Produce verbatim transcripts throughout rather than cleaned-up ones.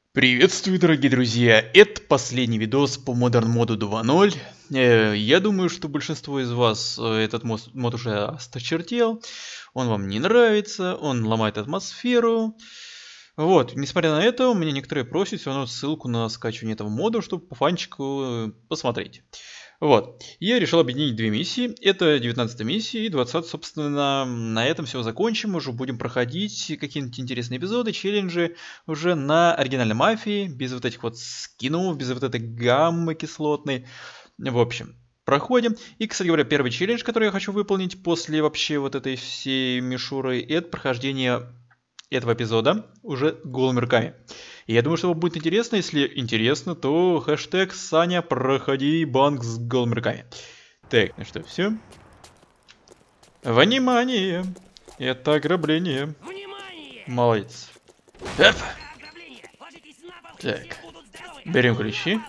Приветствую, дорогие друзья! Это последний видос по Modern моду два ноль. Э, я думаю, что большинство из вас э, этот мод, мод уже осточертел. Он вам не нравится, он ломает атмосферу. Вот, несмотря на это, у меня некоторые просят все равно ссылку на скачивание этого мода, чтобы по фанчику э, посмотреть. Вот, я решил объединить две миссии, это девятнадцатая миссия и двадцатая, собственно, на этом все закончим, уже будем проходить какие-нибудь интересные эпизоды, челленджи уже на оригинальной мафии, без вот этих вот скинов, без вот этой гаммы кислотной, в общем, проходим. И, кстати говоря, первый челлендж, который я хочу выполнить после вообще вот этой всей мишуры, это прохождение этого эпизода уже голыми руками. И я думаю, что вам будет интересно. Если интересно, то хэштег Саня, проходи банк с голыми руками. Так, ну что, все? Внимание! Это ограбление. Внимание! Молодец. Эп. Так, берем ключи.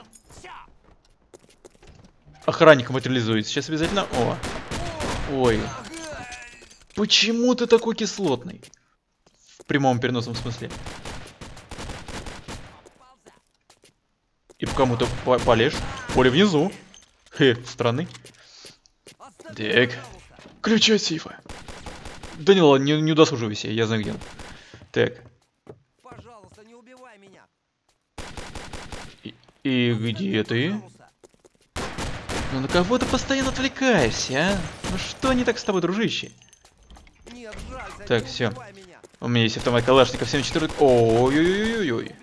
Охранник материализуется сейчас обязательно. О, ой. Почему ты такой кислотный? В прямом переносном смысле. И по кому-то полежь. Поле внизу. Хе, странный. Так. Ключи от сейфа. Да не ладно, не, не удосуживайся, я знаю где он. Так. Пожалуйста, не убивай меня. И, и где ты? Ну на кого ты постоянно отвлекаешься, а? Ну что не так с тобой, дружище? Нет, жалься, так, не все. меня. У меня есть автомат Калашников семь четыре. Ой-ой-ой-ой-ой.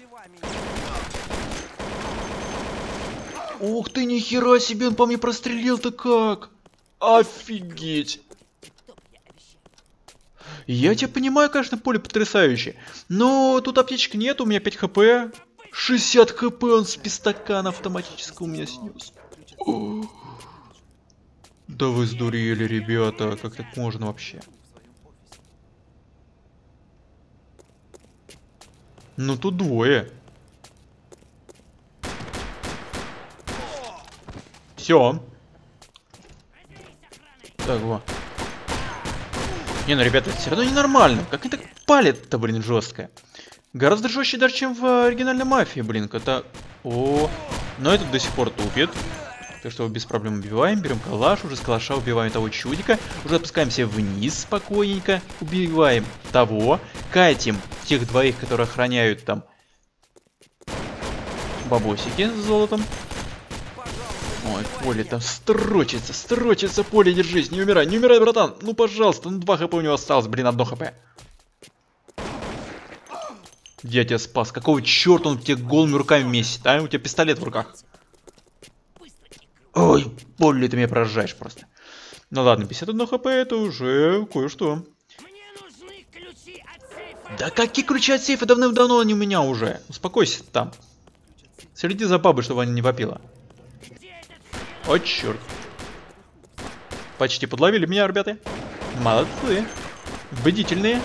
Ух ты, нихера себе, он по мне прострелил-то как! Офигеть! Я тебя понимаю, конечно, поле потрясающее. Но тут аптечек нет, у меня пять хп. шестьдесят хп он с пистакана автоматически у меня снес. О! Да вы сдурели, ребята, как так можно вообще? Ну тут двое. Все. Так, во. Не, ну, ребята, это все равно ненормально. Как они так палят-то, блин, жестко. Гораздо жестче даже, чем в оригинальной мафии, блин. Это... О, но этот до сих пор тупит. Так что без проблем убиваем. Берем калаш. Уже с калаша убиваем того чудика. Уже отпускаемся вниз спокойненько. Убиваем того. Катим тех двоих, которые охраняют там бабосики с золотом. Ой, поле там строчится, строчится, поле, держись, не умирай, не умирай, братан. Ну, пожалуйста, ну два хп у него осталось, блин, одно хп. Я тебя спас. Какого черта он тебе голыми руками месит, а? У тебя пистолет в руках. Ой, поле, ты меня поражаешь просто. Ну ладно, пятьдесят одно хп, это уже кое-что. Да какие ключи от сейфа? Давным-давно они у меня уже. Успокойся там. Следи за бабой, чтобы она не вопила. О, черт. Почти подловили меня, ребята. Молодцы. Бдительные.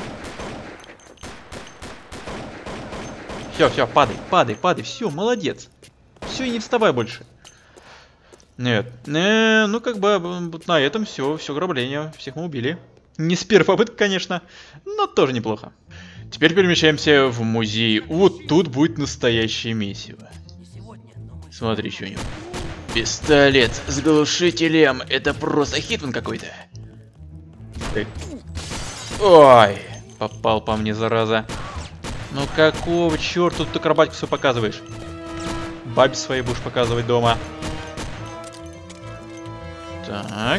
Все, все, падай, падай, падай. Все, молодец. Все, и не вставай больше. Нет. Э, ну, как бы, вот на этом все, все грабление. Всех мы убили. Не с первой попытки, конечно, но тоже неплохо. Теперь перемещаемся в музей. Вот тут будет настоящее месиво. Смотри, что у него. Пистолет с глушителем. Это просто хитман какой-то. Ой, попал по мне, зараза. Ну какого черта ты акробатику все показываешь? Бабе своей будешь показывать дома. Так.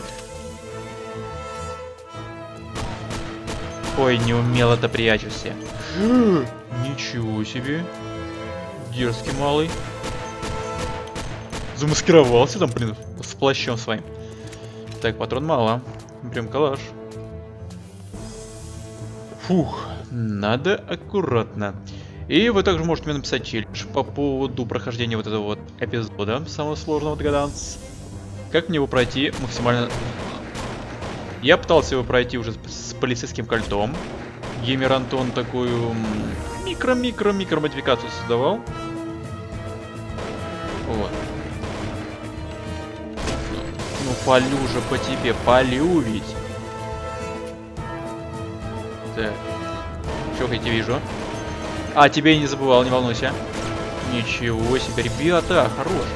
Ой, неумело-то прячешься. Ничего себе. Дерзкий малый. Замаскировался там, блин, с плащом своим. Так, патрон мало. Берем калаш. Фух, надо аккуратно. И вы также можете мне написать челлендж по поводу прохождения вот этого вот эпизода, самого сложного догадаться. Как мне его пройти максимально... Я пытался его пройти уже с полицейским кольтом. Геймер Антон такую микро-микро-микро модификацию создавал. Вот. Ну, полю же по тебе, полю ведь. Так. Чё, я тебя вижу. А, тебе я не забывал, не волнуйся. Ничего себе, ребята, хорош.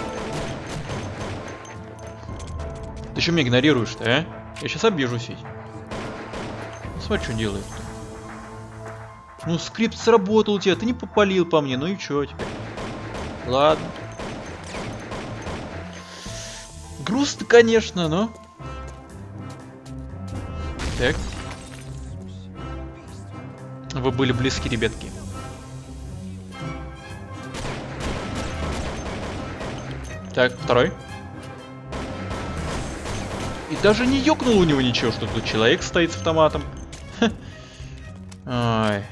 Ты что меня игнорируешь-то, а? Я сейчас обижусь ведь. Смотри, что делает-то. Ну, скрипт сработал у тебя, ты не попалил по мне, ну и чё теперь? Ладно. Грустно, конечно, но... Так. Вы были близки, ребятки. Так, второй. И даже не ёкнул у него ничего, что тут человек стоит с автоматом. Ой.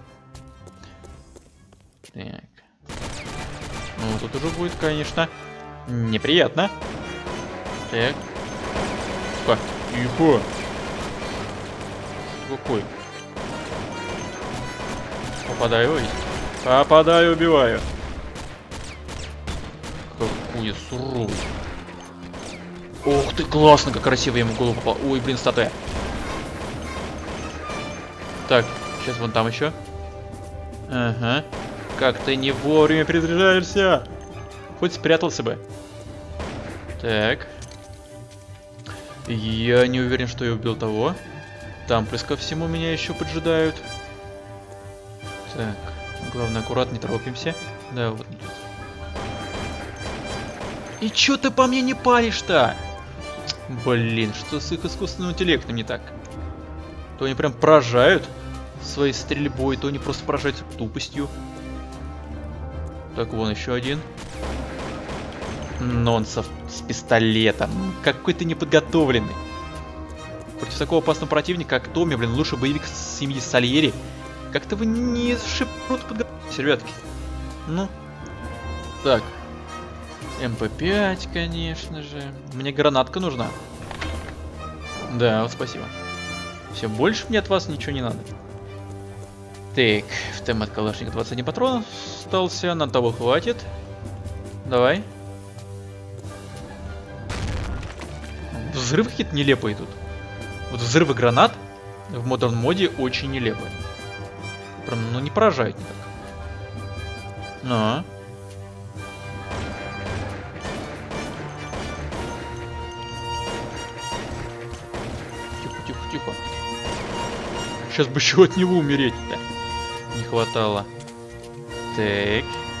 Так. Ну, тут уже будет, конечно, неприятно. Так. Тихо. Тихо. Какой? Попадаю, ой. Попадаю, убиваю. Какую суровую. Ох ты, классно, как красиво ему в голову попал. Ой, блин, статуя. Так, сейчас вон там еще. Ага. Как ты не вовремя перезаряжаешься. Хоть спрятался бы. Так. Я не уверен, что я убил того. Там плюс ко всему меня еще поджидают. Так. Главное, аккуратно, не торопимся. Да, вот. И чё ты по мне не палишь-то? Блин, что с их искусственным интеллектом не так? То они прям поражают своей стрельбой, то они просто поражаются тупостью. Так, вон еще один. Нонсов с пистолетом. Какой ты неподготовленный. Против такого опасного противника, как Томми, блин, лучше боевик с семьи Сальери. Как-то вы не шипрут подготовились, ребятки. Ну. Так. эм пэ пять, конечно же. Мне гранатка нужна. Да, вот спасибо. Все, больше мне от вас ничего не надо. Так, автомат Калашников двадцать один патрон остался. Нам того хватит. Давай. Взрывы какие-то нелепые тут. Вот взрывы гранат в Modern моде очень нелепые. Прям, ну, не поражает никак. Ну. Тихо, тихо, тихо. Сейчас бы еще от него умереть-то. Не хватало. Так.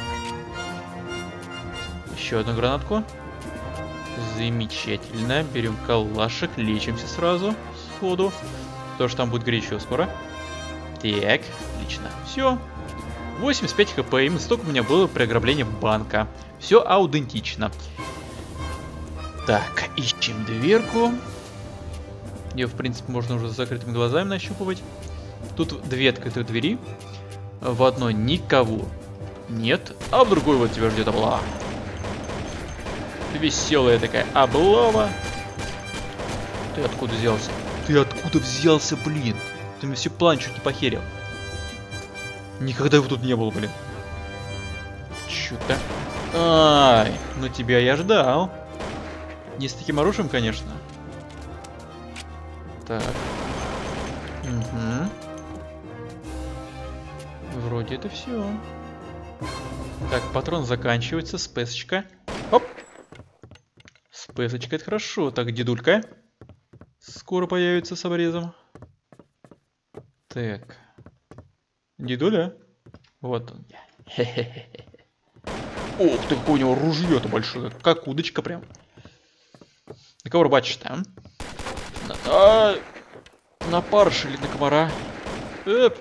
Еще одну гранатку. Замечательно. Берем калашек, лечимся сразу сходу. Потому что там будет горячо скоро. Так, отлично. Все. восемьдесят пять хп. Именно столько у меня было при ограблении банка. Все аутентично. Так, ищем дверку. Ее, в принципе, можно уже с закрытыми глазами нащупывать. Тут две открытые двери. В одной никого нет, а в другой вот тебя ждет облава. Веселая такая облава. Ты откуда взялся? Ты откуда взялся, блин? Ты мне все план чуть не похерил. Никогда его тут не было, блин. Чё-то. Ай, ну тебя я ждал. Не с таким оружием, конечно. Так. Угу. Вроде это все. Так, патрон заканчивается. Спесочка. Оп. Спесочка, это хорошо. Так, дедулька. Скоро появится с обрезом. Так. Дедуля. Вот он. Хе-хе-хе. Ух ты, какое у него ружье-то большое. Как удочка прям. На кого рыбачишь-то, а? На, а, на парш или на комара? Эп.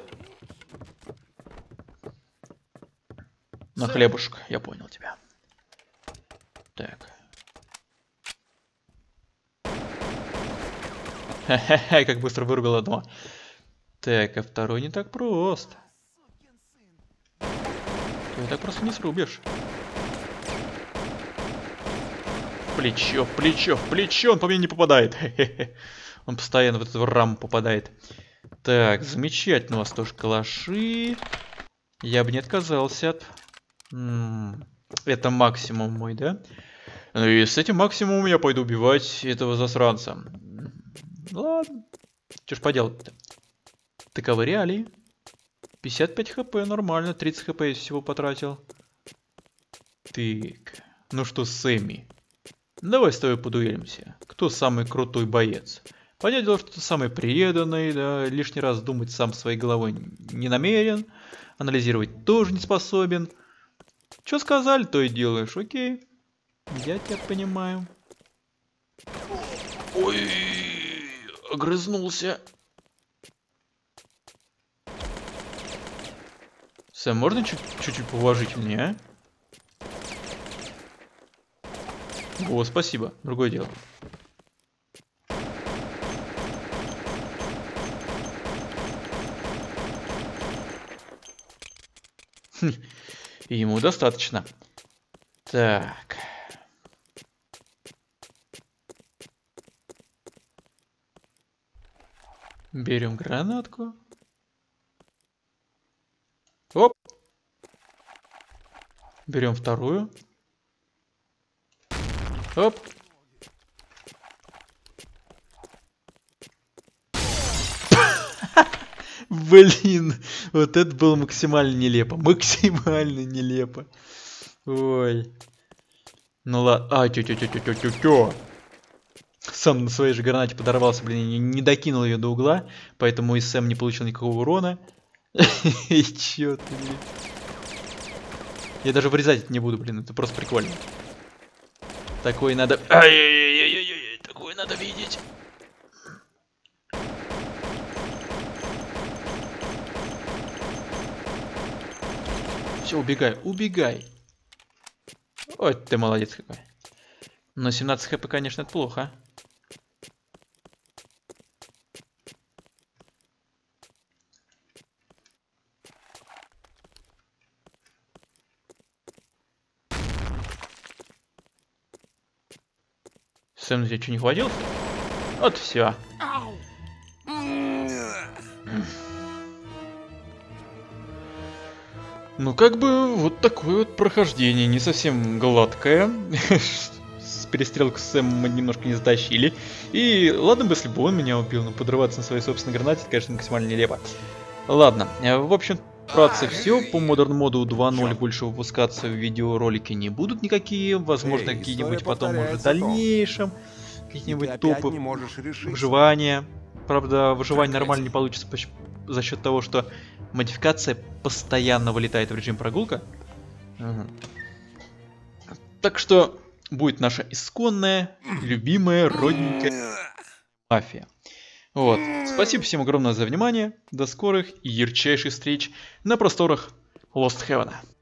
На хлебушек, я понял тебя. Так. Ха-ха-ха, как быстро вырубил одного. Так, а второй не так прост. Ты так просто не срубишь. Плечо, плечо, плечо, он по мне не попадает. Он постоянно в эту раму попадает. Так, замечательно, у вас тоже калаши. Я бы не отказался от... М-м, это максимум мой, да? Ну и с этим максимумом я пойду убивать этого засранца. Ладно. Что ж поделать-то? Таковы реалии. пятьдесят пять хп, нормально. тридцать хп я всего потратил. Так, ну что, Сэмми, давай с тобой подуэлимся. Кто самый крутой боец? Понятное дело, что ты самый преданный, да, лишний раз думать сам своей головой не намерен, анализировать тоже не способен. Что сказали, то и делаешь, окей. Я тебя понимаю. Ой, огрызнулся. Сэм, можно чуть-чуть поуважительнее, а? О, спасибо, другое дело. Ему достаточно. Так. Берем гранатку. Оп. Берем вторую. Оп. Блин, вот это было максимально нелепо. Максимально нелепо. Ой. Ну ладно. А, тю-тю-тю-тю-тю-тю. Сам на своей же гранате подорвался, блин, не, не докинул ее до угла, поэтому и Сэм не получил никакого урона. И чё ты, блин. Я даже вырезать это не буду, блин, это просто прикольно. Такое надо... Ай-яй-яй-яй-яй, такое надо видеть. Все, убегай, убегай. Ой, ты молодец какой. Но семнадцать хп, конечно, это плохо. Сэм, на тебя что, не хватил? Вот все. Ну, как бы, вот такое вот прохождение, не совсем гладкое. Перестрелку с Сэмом мы немножко не затащили. И ладно бы, если бы он меня убил, но подрываться на своей собственной гранате, это, конечно, максимально нелепо. Ладно, в общем, вкратце все. По Modern моду два ноль больше выпускаться в видеоролики не будут никакие. Возможно, Эй, какие-нибудь история потом уже в повторяется, Том. дальнейшем. И Какие-нибудь ты топы опять не можешь решиться. выживания. Правда, выживание нормально не получится поч- за счет того, что модификация постоянно вылетает в режим прогулка. Ага. Так что будет наша исконная, любимая, родненькая мафия. Вот. Спасибо всем огромное за внимание. До скорых и ярчайших встреч на просторах Lost Heaven.